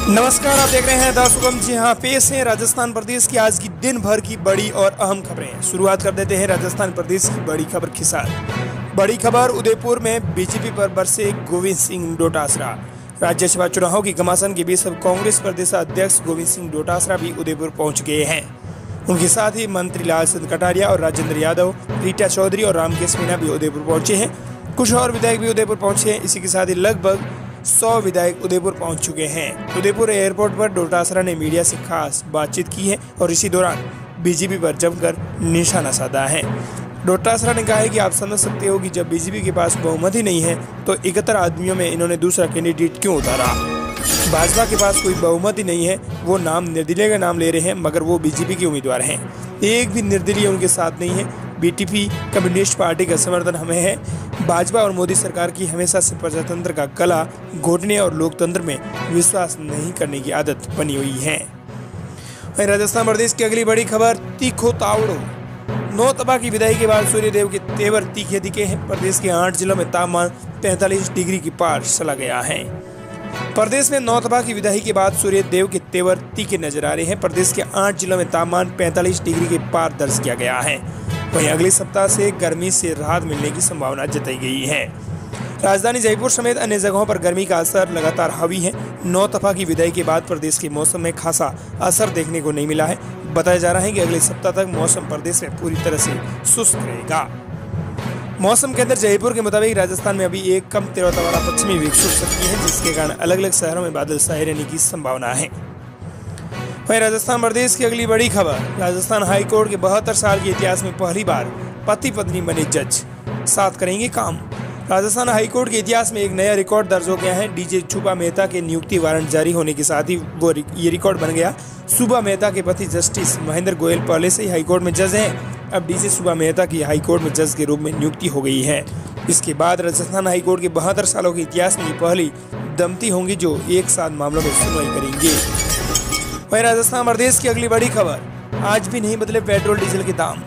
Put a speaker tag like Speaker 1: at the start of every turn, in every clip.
Speaker 1: नमस्कार, आप देख रहे हैं द सुगम। जी हाँ, पेश है राजस्थान प्रदेश की आज की दिन भर की बड़ी और अहम खबरें। शुरुआत कर देते हैं राजस्थान प्रदेश की बड़ी खबर के साथ। बड़ी खबर, उदयपुर में बीजेपी पर बरसे गोविंद सिंह डोटासरा। राज्यसभा चुनाव की घमासान के बीच अब कांग्रेस प्रदेश अध्यक्ष गोविंद सिंह डोटासरा भी उदयपुर पहुंच गए हैं। उनके साथ ही मंत्री लाल चंद कटारिया और राजेंद्र यादव, रीटा चौधरी और रामकेश मीणा भी उदयपुर पहुंचे हैं। कुछ और विधायक भी उदयपुर पहुंचे हैं। इसी के साथ ही लगभग 100 विधायक उदयपुर पहुंच चुके हैं। उदयपुर एयरपोर्ट पर डोटासरा ने मीडिया से खास बातचीत की है और इसी दौरान बीजेपी पर जमकर निशाना साधा है। डोटासरा ने कहा है कि आप समझ सकते हो कि जब बीजेपी के पास बहुमत ही नहीं है तो 71 आदमियों में इन्होंने दूसरा कैंडिडेट क्यों उतारा। भाजपा के पास कोई बहुमत ही नहीं है, वो नाम निर्दलीय का नाम ले रहे हैं, मगर वो बीजेपी के उम्मीदवार हैं। एक भी निर्दलीय उनके साथ नहीं है। बीटीपी कम्युनिस्ट पार्टी का समर्थन हमें है। भाजपा और मोदी सरकार की हमेशा से प्रजातंत्र का गला घोटने और लोकतंत्र में विश्वास नहीं करने की आदत बनी हुई है। राजस्थान प्रदेश की अगली बड़ी खबर, तीखो तावड़ो। 9 तबाह की विदाई के बाद सूर्यदेव के तेवर तीखे दिखे हैं। प्रदेश के 8 जिलों में तापमान 45 डिग्री की पार चला गया है। प्रदेश में 9 तबाह की विदाई के बाद सूर्यदेव के तेवर तीखे नजर आ रहे हैं। प्रदेश के 8 जिलों में तापमान 45 डिग्री के पार दर्ज किया गया है। वहीं अगले सप्ताह से गर्मी से राहत मिलने की संभावना जताई गई है। राजधानी जयपुर समेत अन्य जगहों पर गर्मी का असर लगातार हावी है। 9 तबाह की विदाई के बाद प्रदेश के मौसम में खासा असर देखने को नहीं मिला है। बताया जा रहा है कि अगले सप्ताह तक मौसम प्रदेश में पूरी तरह से शुष्क रहेगा। मौसम केंद्र जयपुर के मुताबिक राजस्थान में अभी एक कम तीव्रता पश्चिमी विक्षोभ सक्रिय है, जिसके कारण अलग अलग शहरों में बादल छाए रहने की संभावना है। वहीं राजस्थान प्रदेश की अगली बड़ी खबर, राजस्थान हाईकोर्ट के 72 साल के इतिहास में पहली बार पति पत्नी बने जज, साथ करेंगे काम। राजस्थान हाईकोर्ट के इतिहास में एक नया रिकॉर्ड दर्ज हो गया है। डीजे शुभा मेहता के नियुक्ति वारंट जारी होने के साथ ही ये रिकॉर्ड बन गया। शुभा मेहता के पति जस्टिस महेंद्र गोयल पहले से ही हाईकोर्ट में जज हैं। अब डीजे शुभा मेहता की हाईकोर्ट में जज के रूप में नियुक्ति हो गई है। इसके बाद राजस्थान हाईकोर्ट के 72 सालों के इतिहास में ये पहली दंपति होंगी जो एक साथ मामलों में सुनवाई करेंगे। वहीं राजस्थान प्रदेश की अगली बड़ी खबर, आज भी नहीं बदले पेट्रोल डीजल के दाम।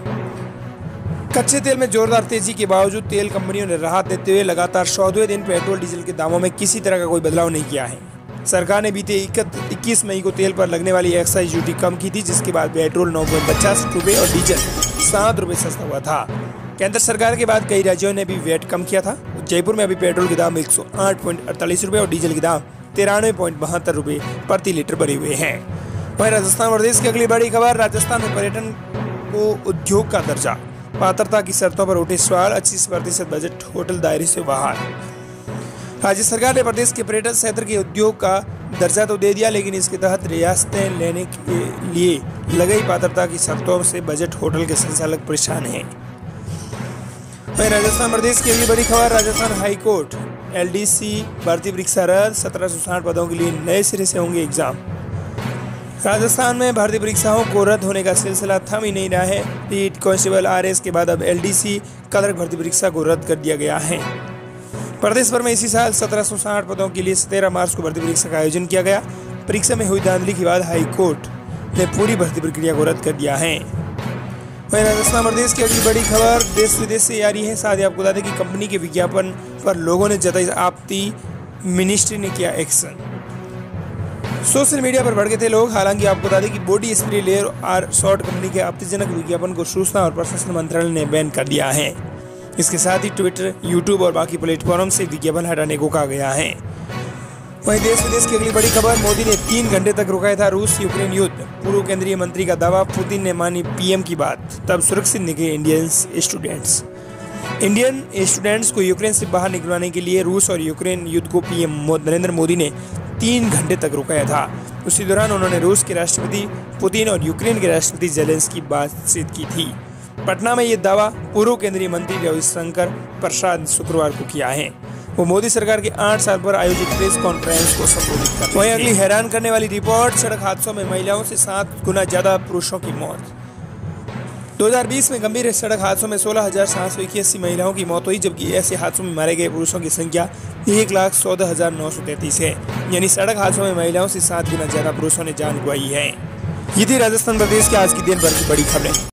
Speaker 1: कच्चे तेल में जोरदार तेजी के बावजूद तेल कंपनियों ने राहत देते हुए लगातार 14वें दिन पेट्रोल डीजल के दामों में किसी तरह का कोई बदलाव नहीं किया है। सरकार ने बीते 21 मई को तेल पर लगने वाली एक्साइज ड्यूटी कम की थी, जिसके बाद पेट्रोल 9.50 रुपये और डीजल 7 रुपये सस्ता हुआ था। केंद्र सरकार के बाद कई राज्यों ने भी वैट कम किया था। जयपुर में अभी पेट्रोल के दाम 108.48 रुपये और डीजल के दाम 93.72 रुपये प्रति लीटर बने हुए हैं। वहीं राजस्थान प्रदेश की अगली बड़ी खबर, राजस्थान में पर्यटन को उद्योग का दर्जा, पात्रता की शर्तों पर उठे सवाल। 80% बजट होटल दायरे से बाहर। राज्य सरकार ने प्रदेश के पर्यटन क्षेत्र के उद्योग का दर्जा तो दे दिया, लेकिन इसके तहत रियासतें लेने के लिए लगाई पात्रता की शर्तों से बजट होटल के संचालक परेशान हैं। वहीं राजस्थान प्रदेश की अगली बड़ी खबर, राजस्थान हाईकोर्ट LDC भर्ती परीक्षा रद्द, 1760 पदों के लिए नए सिरे से होंगे एग्जाम। राजस्थान में भर्ती परीक्षाओं को रद्द होने का सिलसिला थम ही नहीं रहा है। रीट कांस्टेबल RS के बाद अब LDC क्लर्क भर्ती परीक्षा को रद्द कर दिया गया है। प्रदेश भर में इसी साल 1760 पदों के लिए 17 मार्च को भर्ती परीक्षा का आयोजन किया गया। परीक्षा में हुई धांधली के बाद हाईकोर्ट ने पूरी भर्ती प्रक्रिया को रद्द कर दिया है। वहीं राजस्थान प्रदेश की अगली बड़ी खबर, देश विदेश से आ रही है। साथ ही आपको बता दें कि कंपनी के विज्ञापन पर लोगों ने जताई आपत्ति, मिनिस्ट्री ने किया एक्शन। सोशल मीडिया पर भड़के थे लोग। हालांकि आपको बता दें कि बॉडी स्प्रे लेयर और शॉर्ट कंपनी के आपत्तिजनक विज्ञापन को सूचना और प्रशासन मंत्रालय ने बैन कर दिया है। इसके साथ ही ट्विटर, यूट्यूब और बाकी प्लेटफॉर्म से विज्ञापन हटाने को कहा गया है। वहीं देश विदेश की अगली बड़ी खबर, मोदी ने 3 घंटे तक रुकाया था रूस यूक्रेन युद्ध, पूर्व केंद्रीय मंत्री का दावा। पुतिन ने मानी PM की बात, तब सुरक्षित निकले इंडियन स्टूडेंट्स को यूक्रेन से बाहर निकलवाने के लिए रूस और यूक्रेन युद्ध को PM नरेंद्र मोदी ने 3 घंटे तक रुकाया था। उसी दौरान उन्होंने रूस के राष्ट्रपति पुतिन और यूक्रेन के राष्ट्रपति जेलेंस्की की बातचीत की थी। पटना में ये दावा पूर्व केंद्रीय मंत्री रविशंकर प्रसाद ने शुक्रवार को किया है। वो मोदी सरकार के 8 साल पर आयोजित प्रेस कॉन्फ्रेंस को संबोधित कर रहे थे। वहीं अगली हैरान करने वाली रिपोर्ट, सड़क हादसों में महिलाओं से 7 गुना ज्यादा पुरुषों की मौत। 2020 में गंभीर सड़क हादसों में 16,781 महिलाओं की मौत हुई, जबकि ऐसे हादसों में मारे गए पुरुषों की संख्या 1,14,933 है। यानी सड़क हादसों में महिलाओं से 7 गुना ज्यादा पुरुषों ने जान गंवाई है। ये थी राजस्थान प्रदेश के आज की दिन भर की बड़ी खबरें।